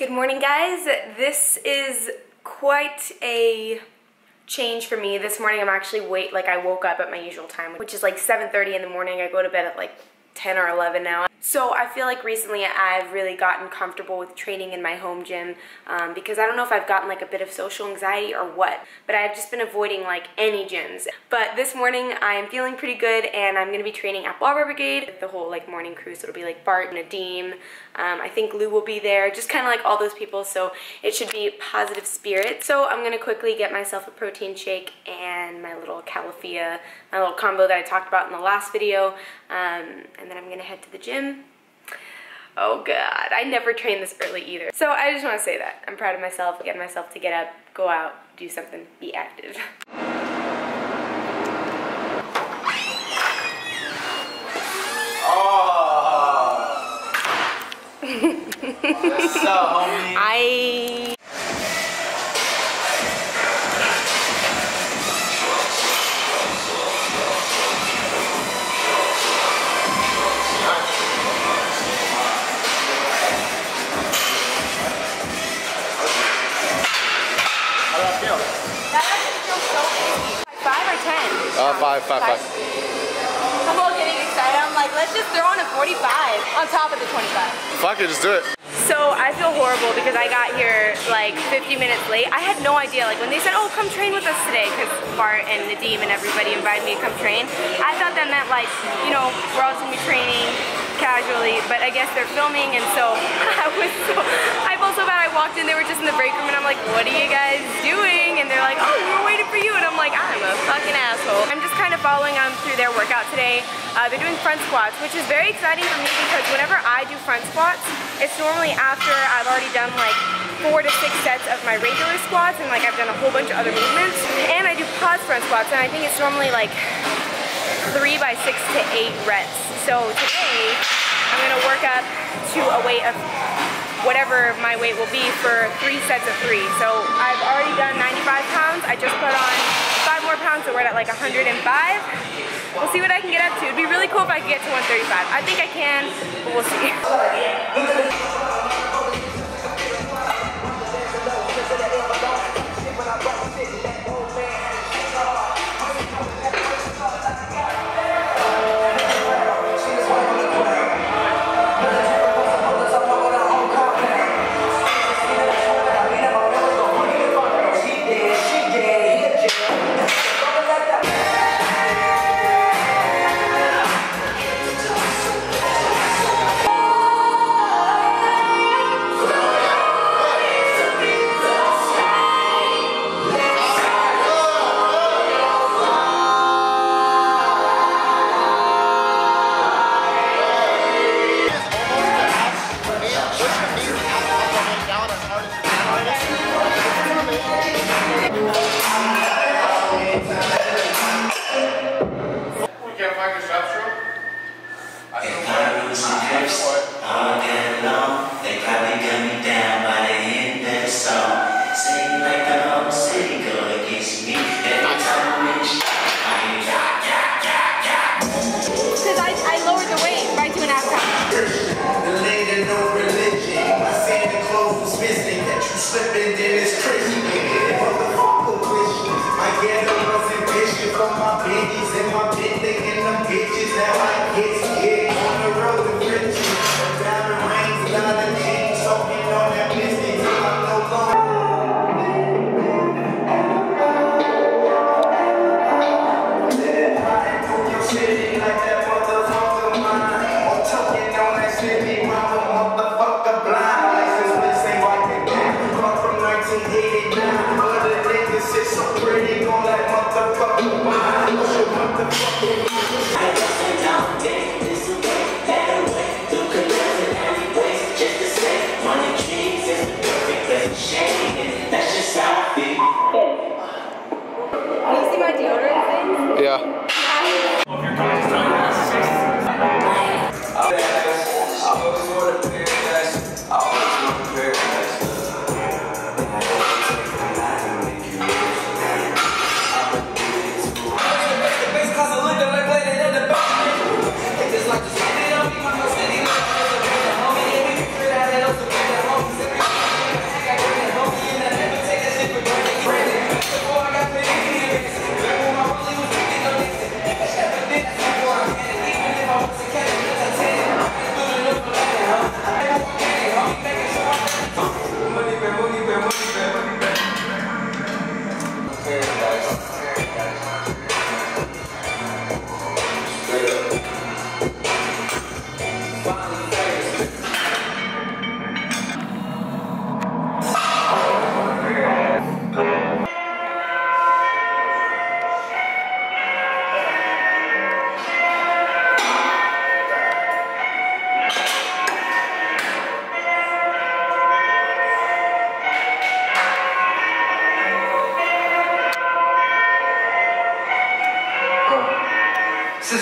Good morning, guys. This is quite a change for me. This morning I'm actually I woke up at my usual time, which is like 7:30 in the morning. I go to bed at like 10 or 11 now. So I feel like recently I've really gotten comfortable with training in my home gym because I don't know if I've gotten like a bit of social anxiety or what, but I've just been avoiding like any gyms. But this morning I am feeling pretty good and I'm gonna be training at Barber Brigade, the whole like morning crew. So it'll be like Bart and Nadeem. I think Lou will be there, just kind of like all those people, so it should be positive spirit. So I'm gonna quickly get myself a protein shake and my little Califia, my little combo that I talked about in the last video, and then I'm gonna head to the gym. Oh God, I never train this early either. So I just wanna say that. I'm proud of myself, getting myself to get up, go out, do something, be active. What's up, homie? Five. I'm all getting excited. I'm like, let's just throw on a 45 on top of the 25. Fuck it, just do it. So I feel horrible because I got here like 50 minutes late. I had no idea, like when they said, oh, come train with us today, because Bart and Nadeem and everybody invited me to come train. I thought that meant like, you know, we're all gonna be training casually, but I guess they're filming, and so I felt so bad. I walked in, they were just in the break room, and I'm like, what are you guys doing? And they're like, oh, we were waiting for you, and I'm like, I'm a fucking asshole. I'm just kind of following them through their workout today. They're doing front squats, which is very exciting for me because whenever I do front squats, it's normally after I've already done like 4 to 6 sets of my regular squats, and like I've done a whole bunch of other movements, and I do pause front squats, and I think it's normally like 3 by 6 to 8 reps. So today, I'm gonna work up to a weight of whatever my weight will be for 3 sets of 3. So I've already done 95 pounds. I just put on 5 more pounds, so we're at like 105. We'll see what I can get up to. It'd be really cool if I could get to 135. I think I can, but we'll see.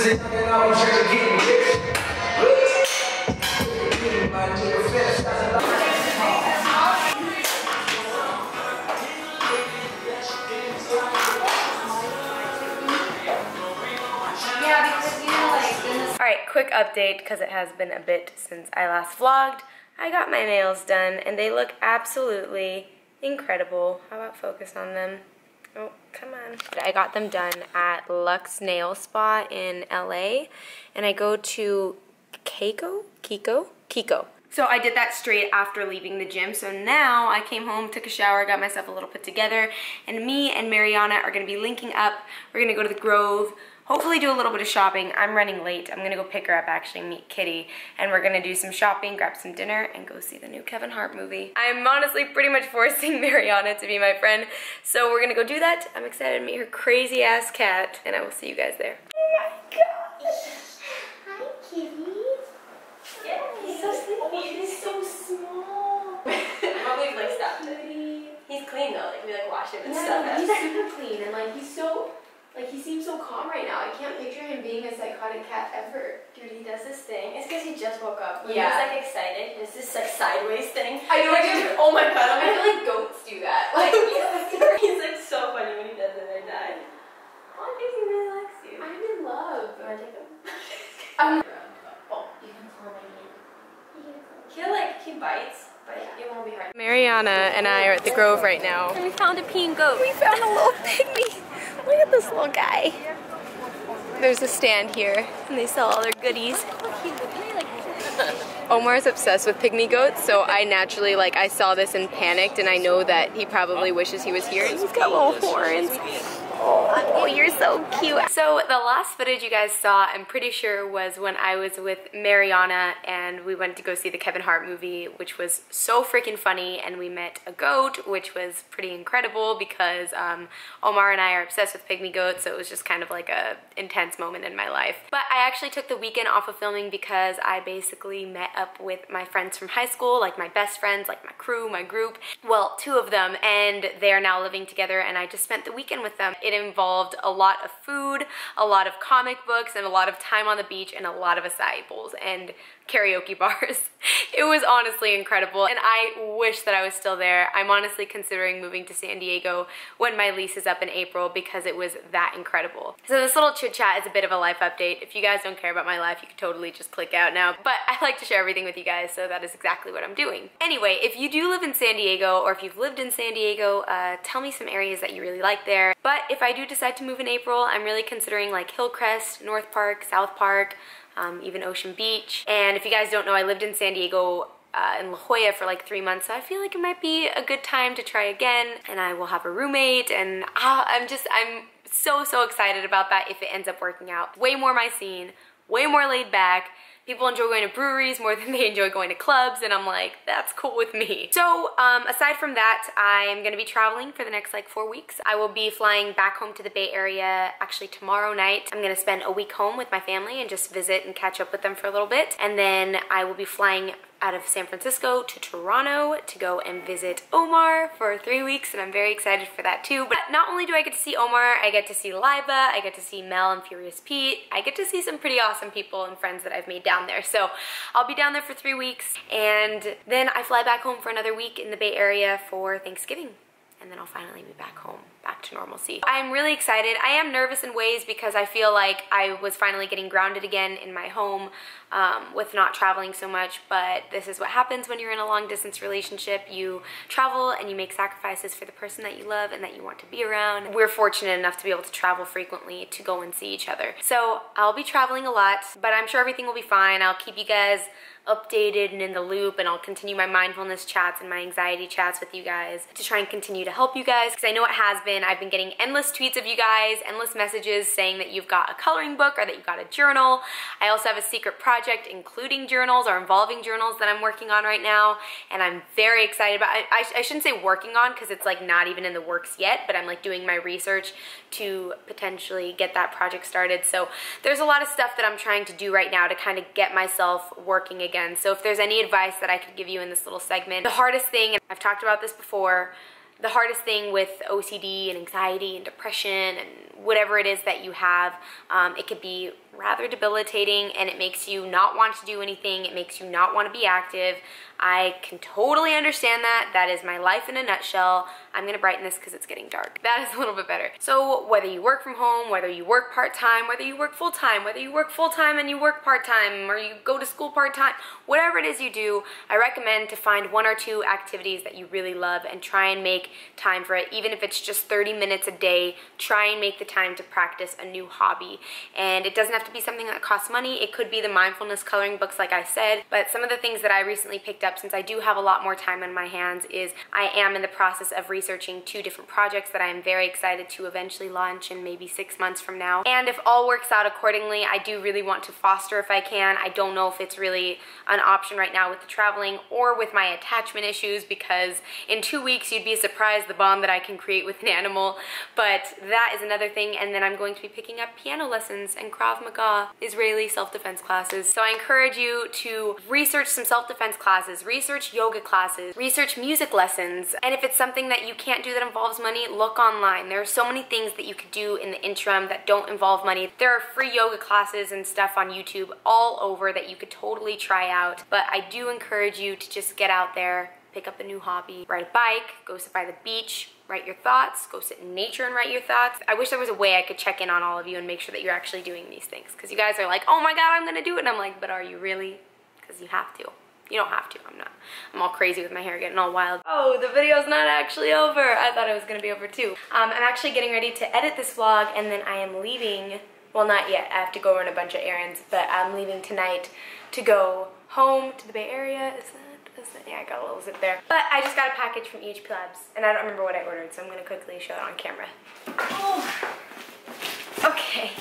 Alright, quick update because it has been a bit since I last vlogged. I got my nails done and they look absolutely incredible. How about focus on them? Oh, come on. I got them done at Lux Nail Spa in LA and I go to Kiko. So I did that straight after leaving the gym. So now I came home, took a shower, got myself a little put together, and me and Mariana are gonna be linking up. We're gonna go to the Grove, hopefully do a little bit of shopping. I'm running late. I'm gonna go pick her up, actually meet Kitty, and we're gonna do some shopping, grab some dinner, and go see the new Kevin Hart movie. I'm honestly pretty much forcing Mariana to be my friend, so we're gonna go do that. I'm excited to meet her crazy ass cat, and I will see you guys there. Oh my gosh. Hi, Kitty. Yeah, he's so sleepy. He's so small. Probably like stuff. He's clean though. Like we like wash him and stuff. Yeah, he's super clean and like he's so he seems so calm right now. I can't picture him being a psychotic cat ever. Dude, he does this thing. It's because he just woke up. When he's like excited, it's this like sideways thing. I know. Like, oh my god. I feel like goats do that. Like he's like so funny when he does it. I die. Oh, he really likes you. I'm in love. You wanna take him? He bites, but it won't be hard. Mariana and I are at the Grove right now. And we found a peeing goat. We found a little pygmy. Look at this little guy. There's a stand here, and they sell all their goodies. Omar's obsessed with pygmy goats, so I naturally, I saw this and panicked, and I know that he probably wishes he was here. He's got little horns. Oh, you're so cute. So the last footage you guys saw, I'm pretty sure was when I was with Mariana and we went to go see the Kevin Hart movie, which was so freaking funny, and we met a goat, which was pretty incredible because Omar and I are obsessed with pygmy goats, so it was just kind of like a intense moment in my life. But I actually took the weekend off of filming because I basically met up with my friends from high school, like my best friends, like my crew, my group. Well, 2 of them, and they are now living together, and I just spent the weekend with them. It involved a lot of food, a lot of comic books, and a lot of time on the beach, and a lot of acai bowls and karaoke bars. It was honestly incredible, and I wish that I was still there. I'm honestly considering moving to San Diego when my lease is up in April because it was that incredible. So this little chit chat is a bit of a life update. If you guys don't care about my life, you can totally just click out now, but I like to share everything with you guys, so that is exactly what I'm doing. Anyway, if you do live in San Diego, or if you've lived in San Diego, tell me some areas that you really like there. But if I do decide to move in April, I'm really considering like Hillcrest, North Park, South Park, even Ocean Beach. And if you guys don't know, I lived in San Diego in La Jolla for like 3 months, so I feel like it might be a good time to try again, and I will have a roommate, and I'm so excited about that if it ends up working out. Way more my scene, way more laid back. People enjoy going to breweries more than they enjoy going to clubs, and I'm like, that's cool with me. So aside from that, I'm gonna be traveling for the next like 4 weeks. I will be flying back home to the Bay Area actually tomorrow night. I'm gonna spend a week home with my family and just visit and catch up with them for a little bit. And then I will be flying out of San Francisco to Toronto to go and visit Omar for 3 weeks, and I'm very excited for that too. But not only do I get to see Omar, I get to see Liba, I get to see Mel and Furious Pete, I get to see some pretty awesome people and friends that I've made down there. So I'll be down there for 3 weeks, and then I fly back home for another week in the Bay Area for Thanksgiving. And then I'll finally be back home, back to normalcy. I'm really excited. I am nervous in ways because I feel like I was finally getting grounded again in my home with not traveling so much, but this is what happens when you're in a long distance relationship. You travel and you make sacrifices for the person that you love and that you want to be around. We're fortunate enough to be able to travel frequently to go and see each other. So I'll be traveling a lot, but I'm sure everything will be fine. I'll keep you guys updated and in the loop, and I'll continue my mindfulness chats and my anxiety chats with you guys to try and continue to help you guys, because I know it has been. I've been getting endless tweets of you guys, endless messages saying that you've got a coloring book or that you've got a journal. I also have a secret project including journals or involving journals that I'm working on right now, and I'm very excited about it. I shouldn't say working on because it's like not even in the works yet, but I'm like doing my research to potentially get that project started. So there's a lot of stuff that I'm trying to do right now to kind of get myself working again. So if there's any advice that I could give you in this little segment, the hardest thing, and I've talked about this before, the hardest thing with OCD and anxiety and depression and whatever it is that you have. It could be rather debilitating, and it makes you not want to do anything. It makes you not want to be active. I can totally understand that. That is my life in a nutshell. I'm gonna brighten this because it's getting dark. That is a little bit better. So whether you work from home, whether you work part-time, whether you work full-time, whether you work full-time and you work part-time, or you go to school part-time, whatever it is you do, I recommend to find 1 or 2 activities that you really love and try and make time for it. Even if it's just 30 minutes a day, try and make the time to practice a new hobby. And it doesn't have to be something that costs money. It could be the mindfulness coloring books like I said, but some of the things that I recently picked up, since I do have a lot more time on my hands, is I am in the process of researching 2 different projects that I'm very excited to eventually launch in maybe 6 months from now. And if all works out accordingly, I do really want to foster if I can. I don't know if it's really an option right now with the traveling or with my attachment issues, because in 2 weeks you'd be surprised the bond that I can create with an animal. But that is another thing. And then I'm going to be picking up piano lessons and Krav Maga, Israeli self-defense classes. So I encourage you to research some self-defense classes, research yoga classes, research music lessons, and if it's something that you can't do that involves money, look online. There are so many things that you could do in the interim that don't involve money. There are free yoga classes and stuff on YouTube all over that you could totally try out, but I do encourage you to just get out there, pick up a new hobby, ride a bike, go sit by the beach, write your thoughts, go sit in nature and write your thoughts. I wish there was a way I could check in on all of you and make sure that you're actually doing these things, because you guys are like, oh my god, I'm gonna do it, and I'm like, but are you really? Because you have to. You don't have to, I'm not. I'm all crazy with my hair getting all wild. Oh, the video's not actually over. I thought it was gonna be over too. I'm actually getting ready to edit this vlog, and then I am leaving, well, not yet, I have to go run a bunch of errands, but I'm leaving tonight to go home to the Bay Area. Is that, yeah, I got a little zip there. But I just got a package from EHP Labs, and I don't remember what I ordered, so I'm gonna quickly show it on camera. Oh. Okay,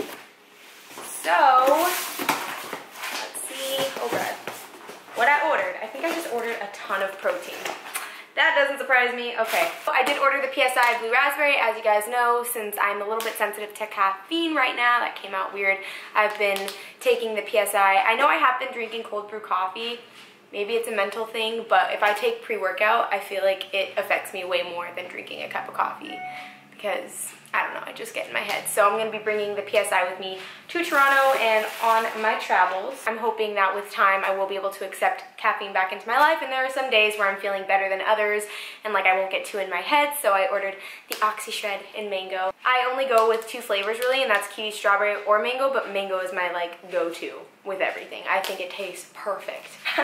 so, let's see, oh god. What I ordered, I think I just ordered a ton of protein. That doesn't surprise me. Okay, so I did order the PSI Blue Raspberry, as you guys know, since I'm a little bit sensitive to caffeine right now. That came out weird. I've been taking the PSI. I know I have been drinking cold brew coffee. Maybe it's a mental thing, but if I take pre-workout, I feel like it affects me way more than drinking a cup of coffee, because I don't know, I just get in my head. So I'm gonna be bringing the PSI with me to Toronto and on my travels. I'm hoping that with time I will be able to accept caffeine back into my life, and there are some days where I'm feeling better than others and like I won't get too in my head, so I ordered the Oxy Shred in mango. I only go with 2 flavors really, and that's kiwi, strawberry, or mango, but mango is my like go-to with everything. I think it tastes perfect.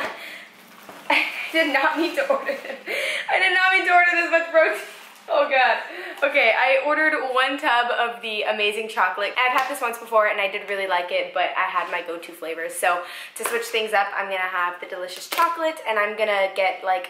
I did not mean to order this. I did not mean to order this much protein. Oh god. Okay, I ordered 1 tub of the amazing chocolate. I've had this once before and I did really like it, but I had my go-to flavors. So to switch things up, I'm gonna have the delicious chocolate, and I'm gonna get like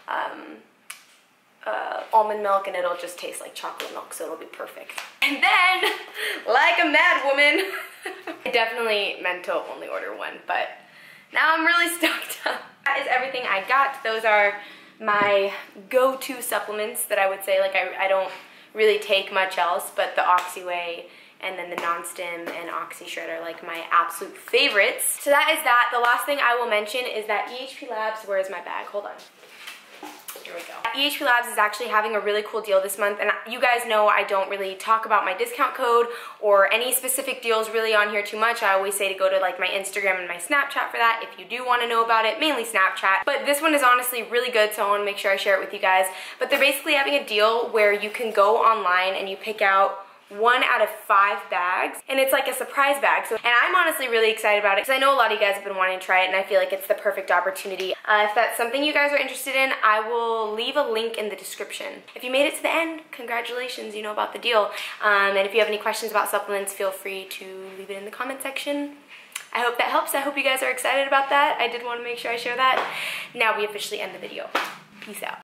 almond milk, and it'll just taste like chocolate milk, so it'll be perfect. And then, like a mad woman, I definitely meant to only order 1, but now I'm really stoked up. That is everything I got. Those are my go-to supplements that I would say, like I don't really take much else, but the Oxyway and then the Non-Stim and Oxy Shred are like my absolute favorites. So that is that. The last thing I will mention is that EHP Labs, where is my bag? Hold on. Here we go. EHP Labs is actually having a really cool deal this month, and you guys know I don't really talk about my discount code or any specific deals really on here too much. I always say to go to like my Instagram and my Snapchat for that if you do want to know about it, mainly Snapchat. But this one is honestly really good, so I want to make sure I share it with you guys. But they're basically having a deal where you can go online and you pick out 1 out of 5 bags, and it's like a surprise bag. So, and I'm honestly really excited about it because I know a lot of you guys have been wanting to try it, and I feel like it's the perfect opportunity. If that's something you guys are interested in, I will leave a link in the description. If you made it to the end, congratulations, you know about the deal. And if you have any questions about supplements, feel free to leave it in the comment section. I hope that helps. I hope you guys are excited about that. I did want to make sure I share that. Now we officially end the video. Peace out.